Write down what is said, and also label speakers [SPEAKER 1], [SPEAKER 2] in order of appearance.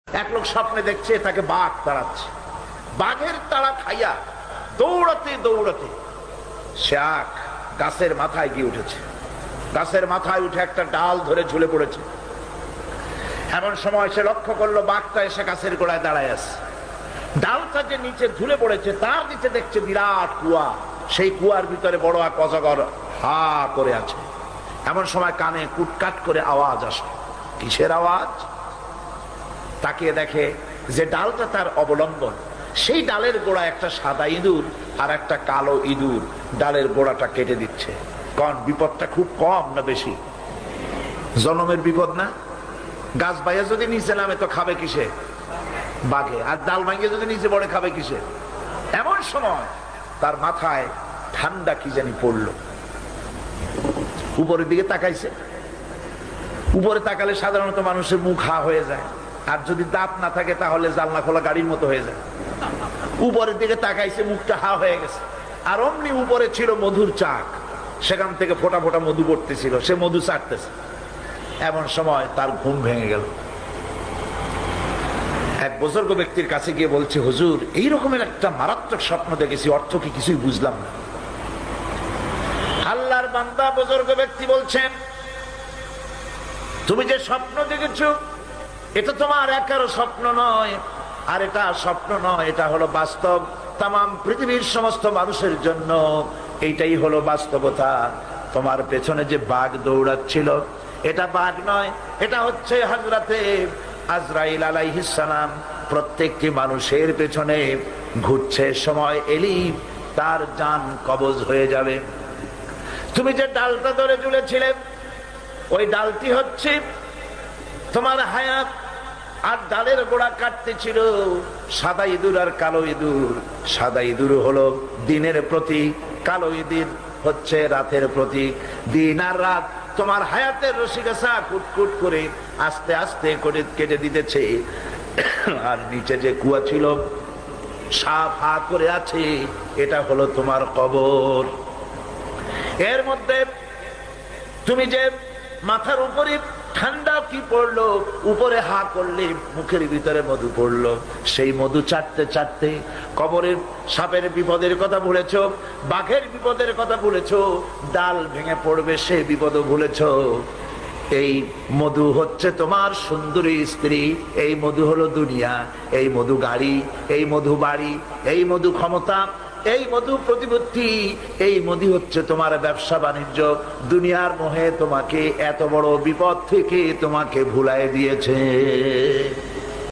[SPEAKER 1] এক লোক স্বপ্নে দেখছে তাকে বাঘ তাড়াচ্ছে, বাঘের তাড়া খাইয়া দৌড়াতে দৌড়াতে সে এক গাছের মাথায় গিয়ে উঠেছে। গাছের মাথায় উঠে একটা ডাল ধরে ঝুলে পড়েছে। এমন সময় সে লক্ষ্য করলো বাঘটা এসে গাছের গোড়ায় দাঁড়ায় আছে। ডালটা যে নিচে ঝুলে পড়েছে তার নিচে দেখছে বিরাট কুয়া, সেই কুয়ার ভিতরে বড় এক অজগর হা করে আছে। এমন সময় কানে কুটকাট করে আওয়াজ আসে। কিসের আওয়াজ? তাকিয়ে দেখে যে ডালটা তার অবলম্বন, সেই ডালের গোড়া একটা সাদা ইঁদুর আর একটা কালো ইঁদুর ডালের গোড়াটা কেটে দিচ্ছে। কারণ বিপদটা খুব কম না বেশি? জনমের বিপদ না? গাছ বাইয়া যদি নিচে নামে তো খাবে কিসে? বাঘে। আর ডাল ভাঙিয়ে যদি নিচে পড়ে খাবে কিসে? এমন সময় তার মাথায় ঠান্ডা কি জানি পড়লো। উপরের দিকে তাকাইছে। উপরে তাকালে সাধারণত মানুষের মুখ হা হয়ে যায়, আর যদি দাঁত না থাকে তাহলে জানলা খোলা গাড়ির মতো হয়ে যায়। উপরের দিকে তাকাইছে, মুখটা হা হয়ে গেছে। আর অমনি উপরে ছিল মধুর চাক, সেখান থেকে ফোটা ফোটা মধু পড়তেছিল, সে মধু চাটতেছে। এমন সময় তার ঘুম ভেঙে গেল। এক বুজুর্গ ব্যক্তির কাছে গিয়ে বলছে, হুজুর এই রকমের একটা মারাত্মক স্বপ্ন দেখেছি, অর্থ কি কিছুই বুঝলাম না। আল্লাহর বান্দা বুজুর্গ ব্যক্তি বলছেন, তুমি যে স্বপ্ন দেখেছ এটা তোমার একারও স্বপ্ন নয়, আর এটা স্বপ্ন নয়, এটা হলো বাস্তব। তামাম পৃথিবীর সমস্ত মানুষের জন্য এইটাই হলো বাস্তবতা। তোমার পেছনে যে বাঘ দৌড়াচ্ছিল এটা বাঘ নয়, এটা হচ্ছে হযরতে আজরাইল আলাইহিস সালাম। প্রত্যেকটি মানুষের পেছনে ঘুরছে, সময় এলেই তার জান কবজ হয়ে যাবে। তুমি যে ডালটা ধরে ঝুলেছিলে ওই ডালটি হচ্ছে তোমার হায়াত, আর ডালের গোড়া কাটতে ছিল সাদা ইঁদুর আর কালো ইঁদুর। সাদা ইঁদুর হলো দিনের প্রতীক, কালো ইঁদুর হচ্ছে রাতের প্রতীক। দিন আর রাত তোমার হায়াতের রশিগাছা কুটকুট করে আস্তে আস্তে করে কেটে দিতেছে। আর নিচে যে কুয়া ছিল সাফ হা করে আছে, এটা হলো তোমার কবর। এর মধ্যে তুমি যে মাথার উপরে ঠান্ডা কি পড়লো, উপরে হা করলে মুখের ভিতরে মধু পড়লো, সেই মধু চাটতে চাটতে কবরের সাপের বিপদের কথা ভুলেছো, বাঘের বিপদের কথা ভুলেছো, ডাল ভেঙে পড়বে সে বিপদও ভুলেছো। এই মধু হচ্ছে তোমার সুন্দরী স্ত্রী, এই মধু হলো দুনিয়া, এই মধু গাড়ি, এই মধু বাড়ি, এই মধু ক্ষমতা, এই মধু প্রতিপত্তি, এই মধু হচ্ছে তোমার ব্যবসা বাণিজ্য। দুনিয়ার মোহে তোমাকে এত বড় বিপদ থেকে তোমাকে ভুলাই দিয়েছে।